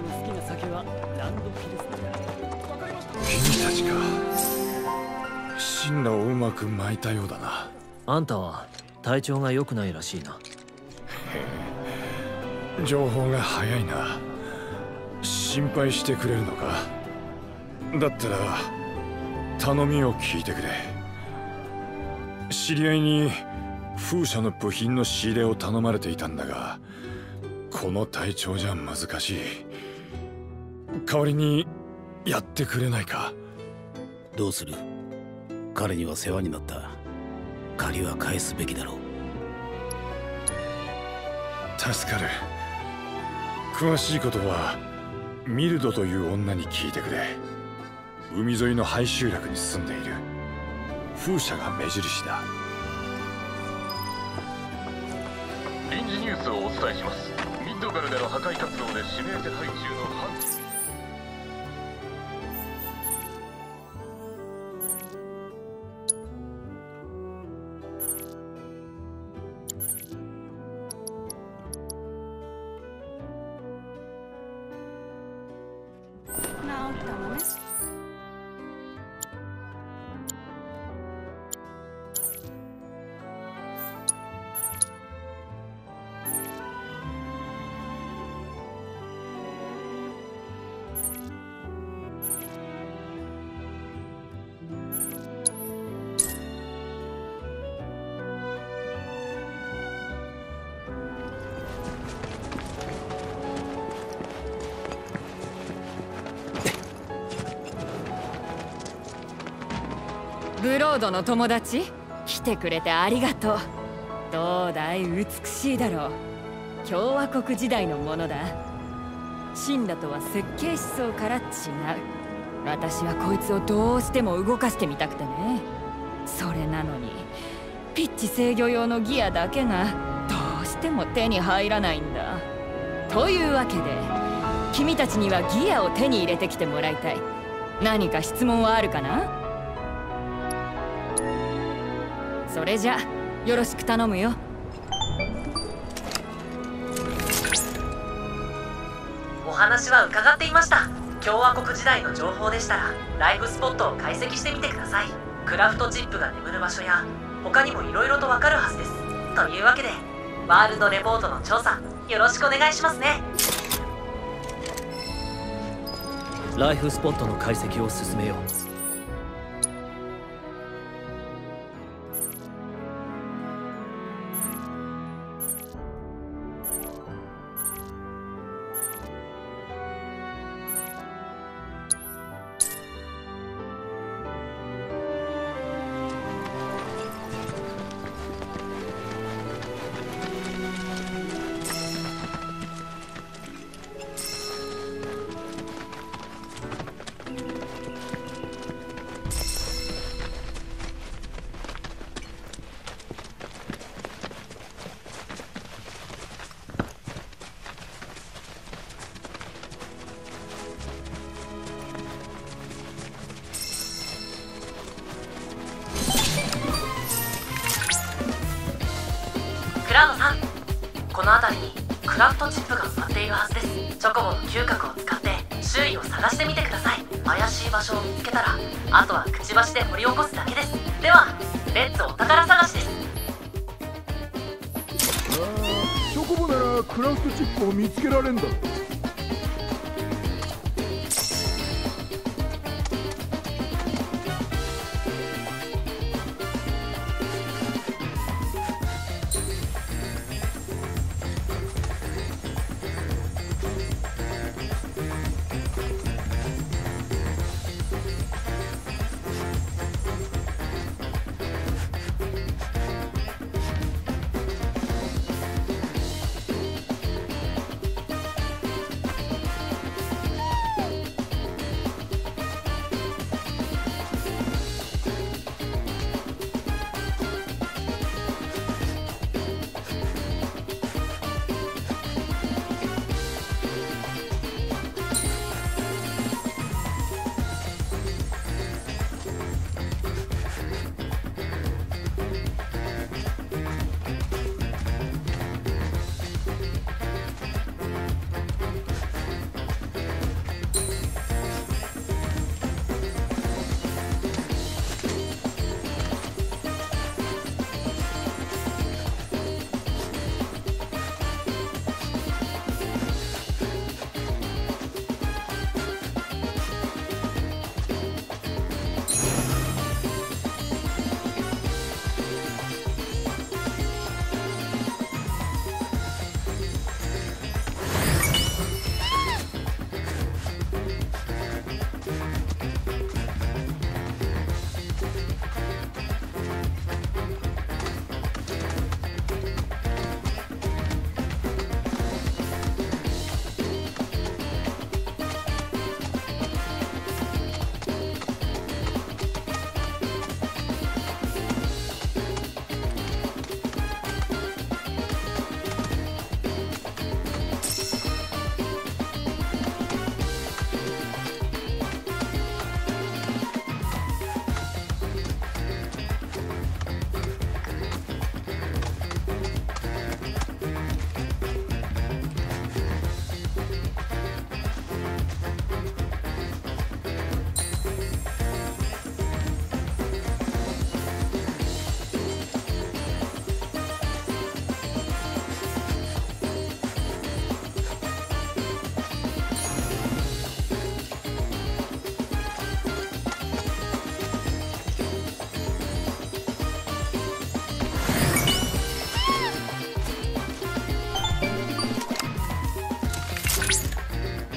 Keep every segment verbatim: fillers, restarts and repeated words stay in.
の好きな酒はランドピルスだ。わかりました。 君たちか。進路をうまく巻いたようだな。 あんたは体調が良くないらしいな。 情報が早いな。心配してくれるのか。だったら頼みを聞いてくれ。知り合いに風車の部品の仕入れを頼まれていたんだが、この体調じゃ難しい。代わりにやってくれないか。 どうする？彼には世話になった。借りは返すべきだろう。 助かる。詳しいことはミルドという女に聞いてくれ。海沿いの廃集落に住んでいる。風車が目印だ。 臨時ニュースをお伝えします。ミッドガルでの破壊活動で指名手配中のハンブロードの友達、来てくれてありがとう。どうだい、美しいだろう。共和国時代のものだ。シンラとは設計思想から違う。私はこいつをどうしても動かしてみたくてね。それなのにピッチ制御用のギアだけがどうしても手に入らないんだ。というわけで君たちにはギアを手に入れてきてもらいたい。何か質問はあるかな？それじゃよろしく頼むよ。 お話は伺っていました。共和国時代の情報でしたらライブスポットを解析してみてください。クラフトチップが眠る場所や他にもいろいろとわかるはずです。というわけでワールドレポートの調査よろしくお願いしますね。 ライフスポットの解析を進めよう。 クラウドさん、この辺りにクラフトチップが埋まっているはずです。チョコボの嗅覚を使って周囲を探してみてください。怪しい場所を見つけたらあとはくちばしで掘り起こすだけです。ではレッツお宝探しです。 あー、チョコボならクラフトチップを見つけられんだろ。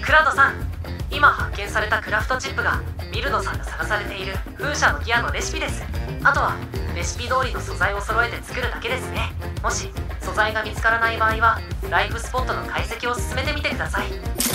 クラウドさん、今発見されたクラフトチップがミルドさんが探されている風車のギアのレシピです。あとはレシピ通りの素材を揃えて作るだけですね。もし素材が見つからない場合はライフスポットの解析を進めてみてください。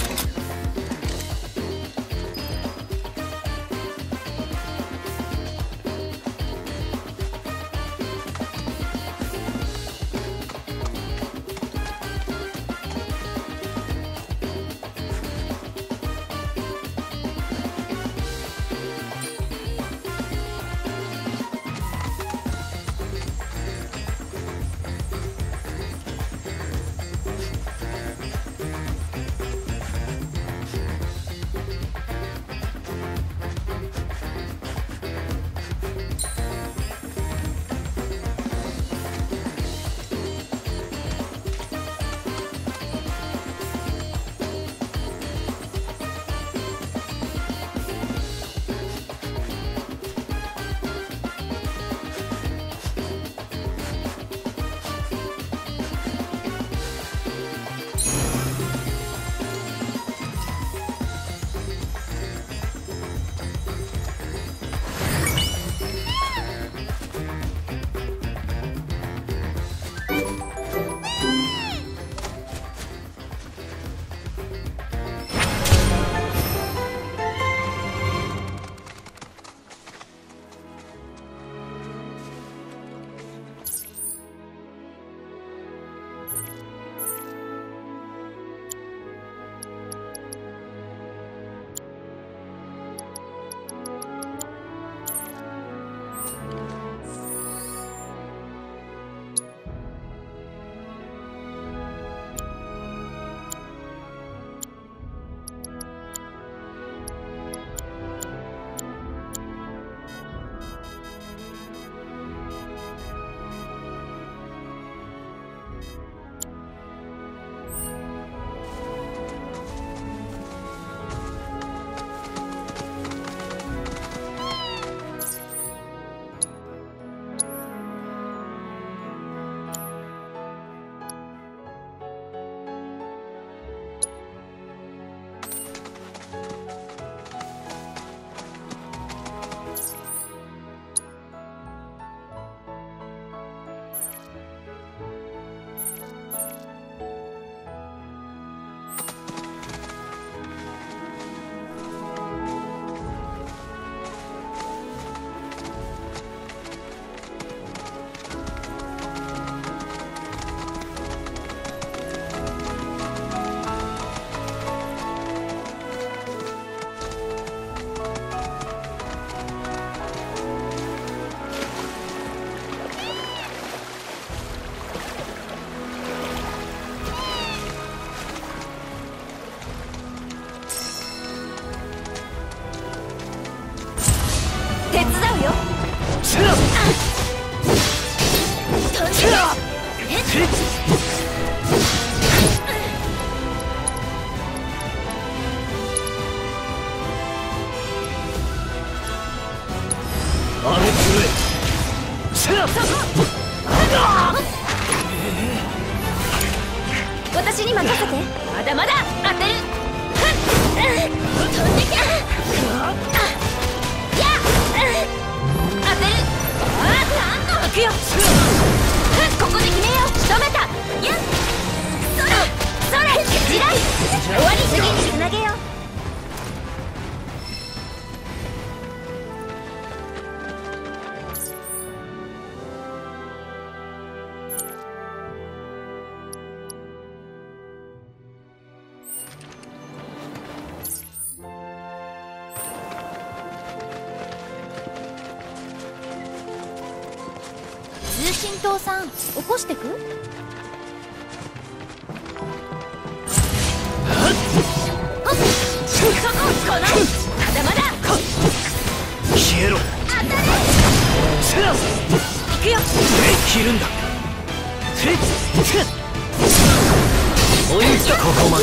私に任せて。まだまだ当てる。飛んできゃ。や当てる。あ、なんの行くよ。ここで決めよう。仕留めた。やそれそれ地雷終わり。次につなげよう。 通信塔さん、起こしてく？そここのまだまだ消えろ。 当たれ。 行くよ。切るんだ。追いつかここまで。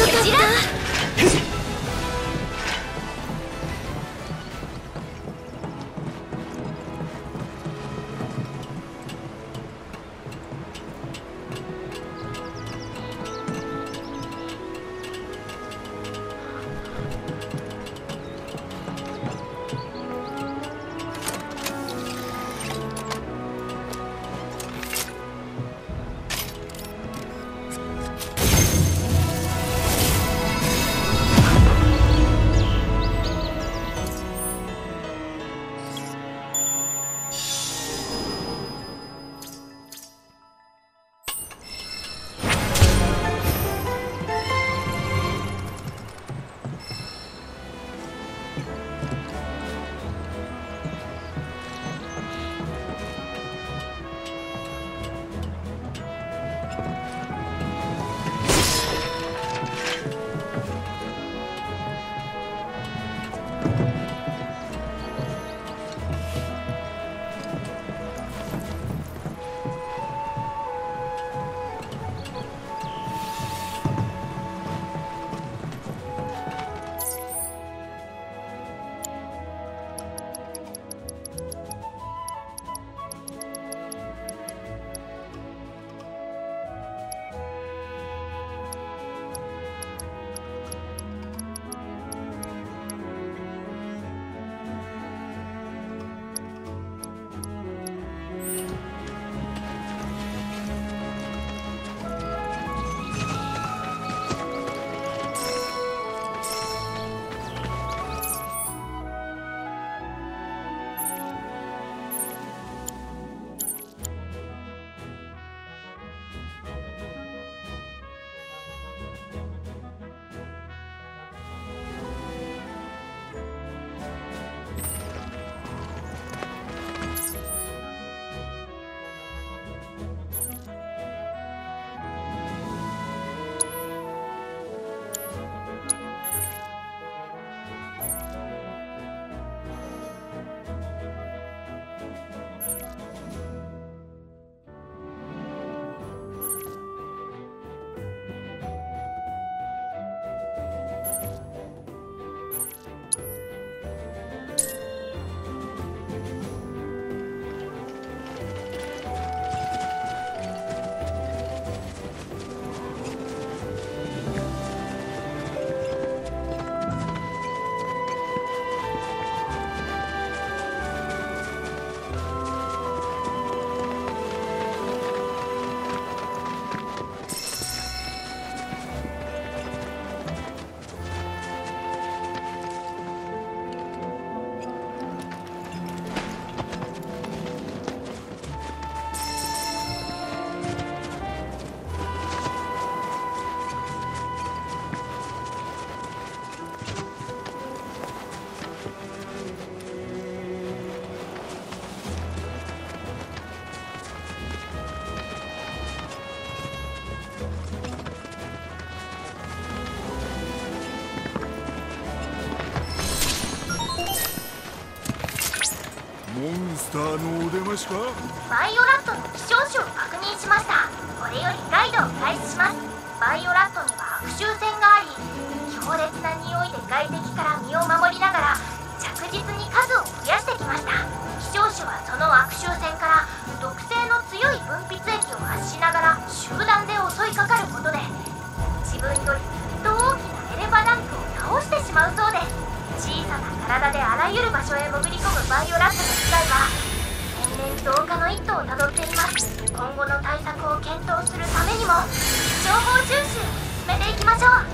モンスターのお出ましか？ バイオラットの希少種を確認しました。これよりガイドを開始します。バイオラットには悪臭腺があり、強烈な匂いで外敵から身を守りながら着実に数を増やしてきました。希少種はその悪臭腺から毒性の強い分泌液を発しながら集団で襲いかかることで、自分よりずっと大きなエレバランクを倒してしまうそうです。小さな体であらゆる場所へ潜り込むバイオラットの被害は年々増加の一途をたどっています。今後の対策を検討するためにも情報収集を進めていきましょう。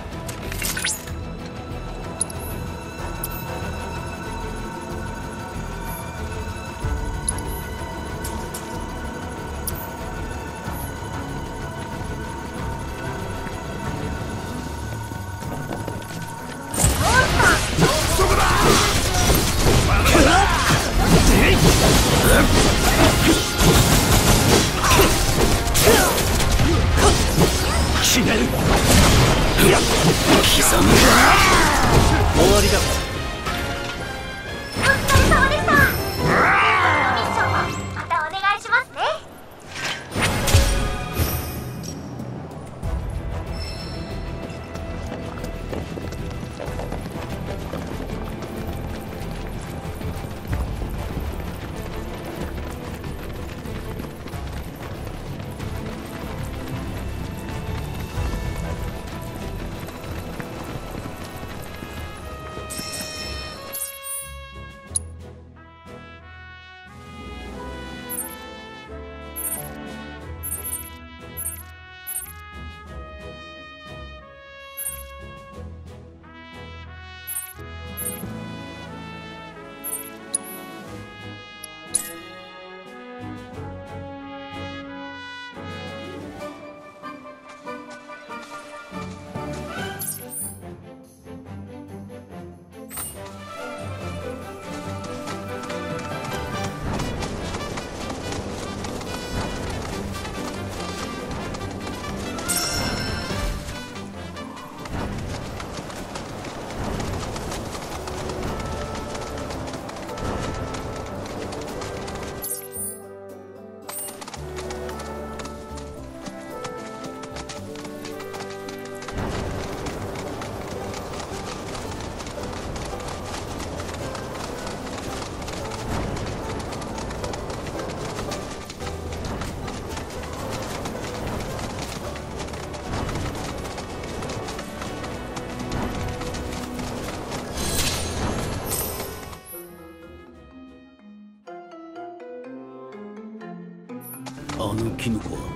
あのキノコは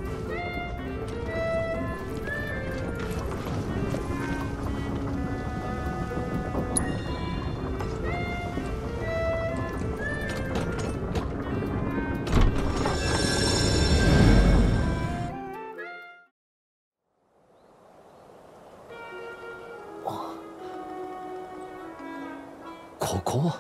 ここ？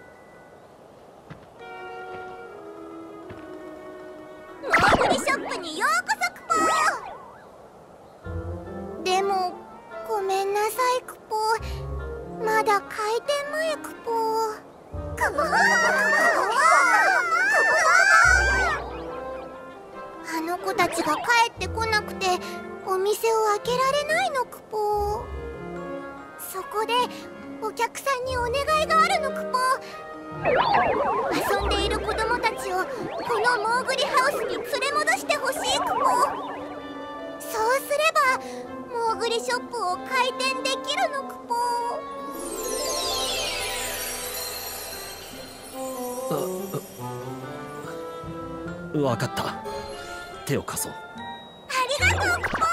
ショップにようこそクポー。でもごめんなさいクポー、まだ開店前クポー。クポーあの子たちが帰ってこなくてお店を開けられないのクポー。そこでお客さんにお願いがあるのクポー。遊んでいる子供たちをこのモーグリハウスに連れ戻してほしいクポ。そうすればモーグリショップを開店できるのクポ。 わかった。手を貸そう。 ありがとうクポ。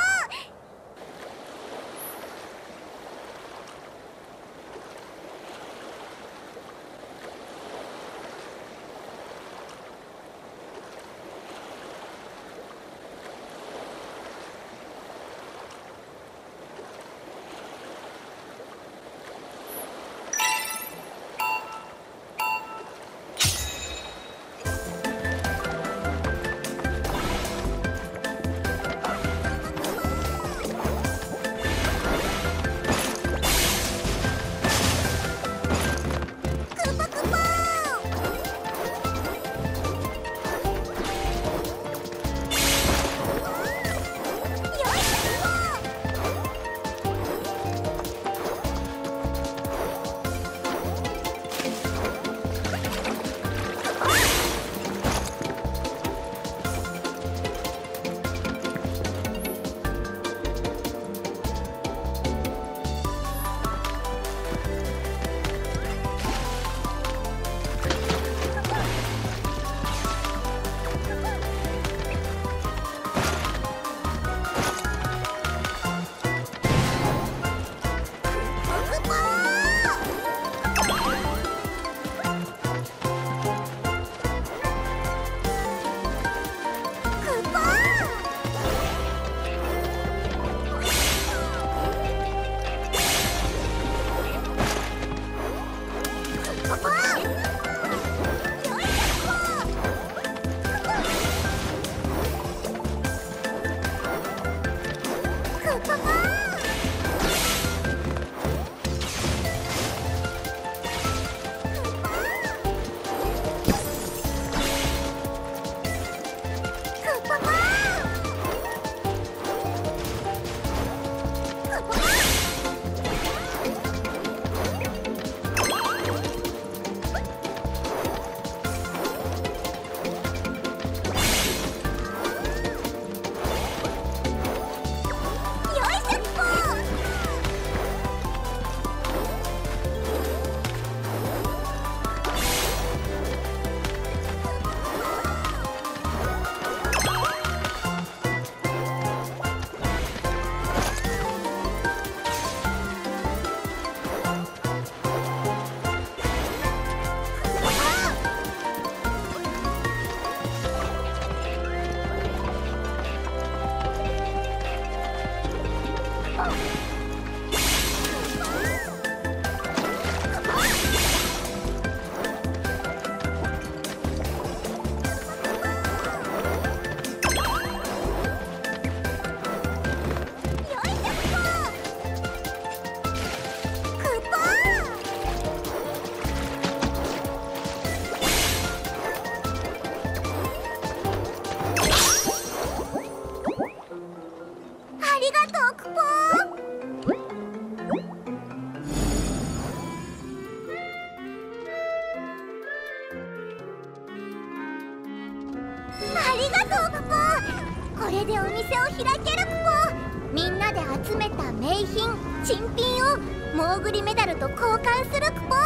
これでお店を開けるクポ。みんなで集めた名品珍品をモーグリメダルと交換するクポ。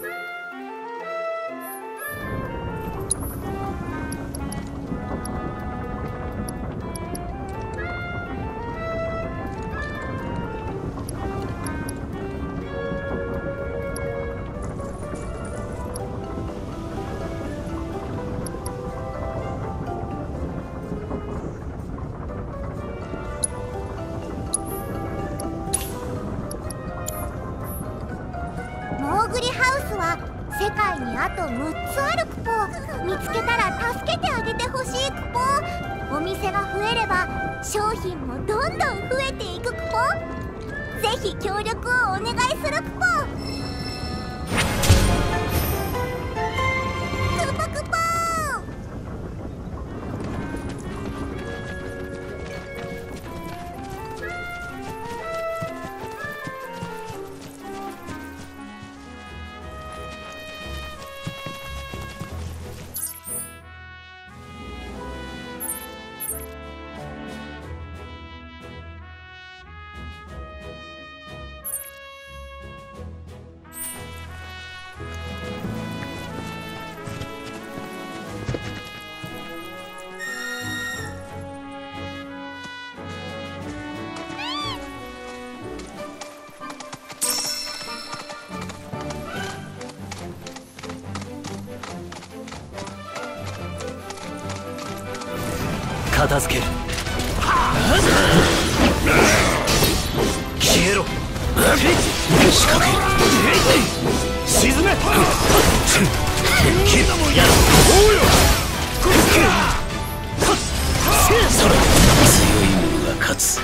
モーグリハウスは世界にあとむっつあるクポ。見つけたら助けてあげてほしいクポ。お店が増えれば商品もどんどん増えていくクポ。ぜひ協力をお願いするクポ。クポクポ。 片付ける。消えろ。仕掛ける。沈め。敵だもんや。おうよ。それ強い者が勝つ。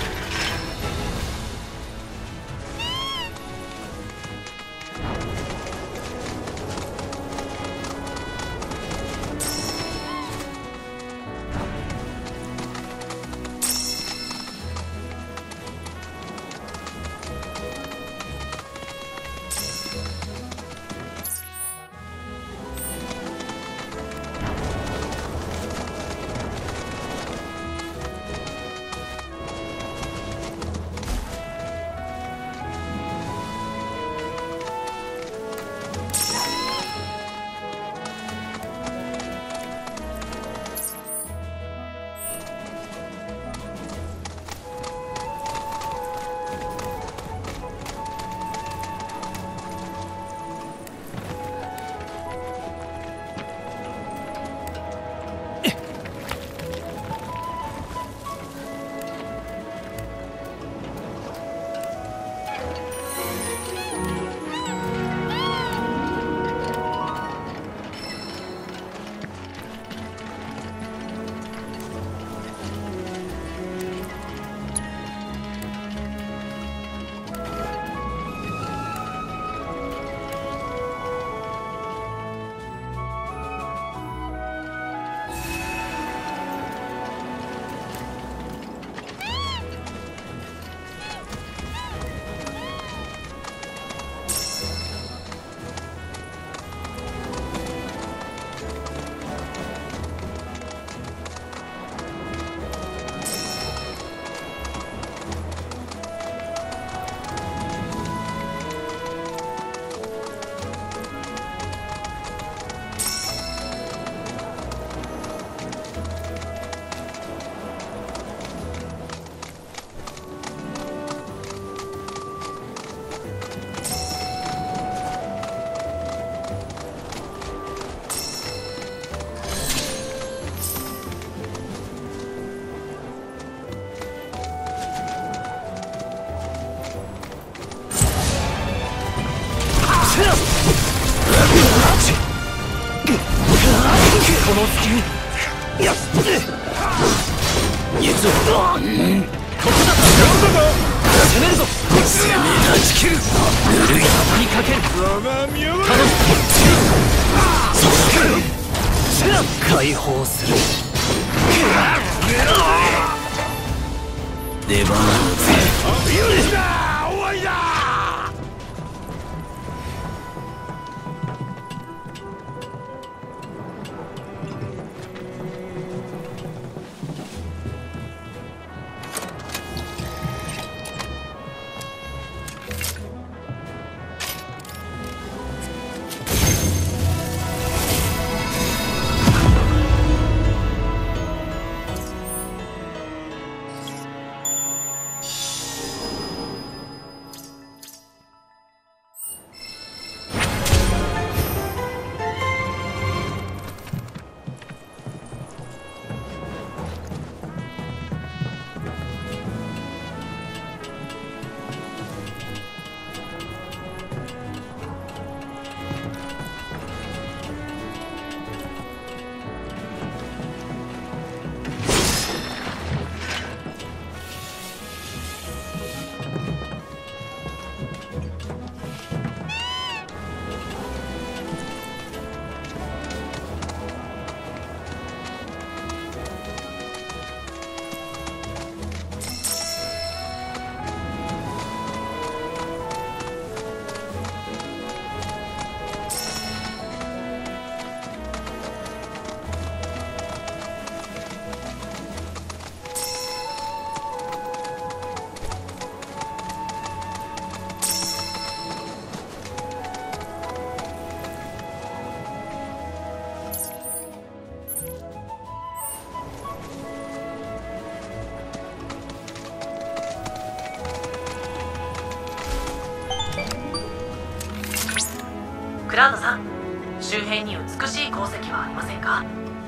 この隙にやっいつここだ攻めるぞ攻め断ち切るぬるいにかける頼むそうだ解放する出番をつけ終わりだクラウドさん、周辺に美しい鉱石はありませんか？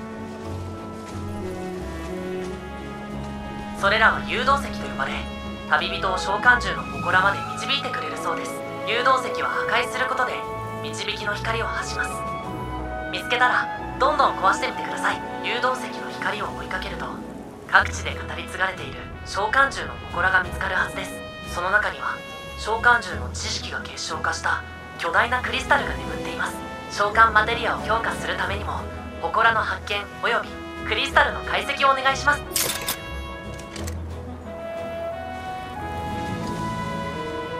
それらは誘導石と呼ばれ、旅人を召喚獣の祠まで導いてくれるそうです。誘導石は破壊することで導きの光を発します。見つけたらどんどん壊してみてください。誘導石の光を追いかけると、各地で語り継がれている召喚獣の祠が見つかるはずです。その中には召喚獣の知識が結晶化した巨大なクリスタルが眠っています。召喚マテリアを強化するためにも、祠の発見およびクリスタルの解析をお願いします。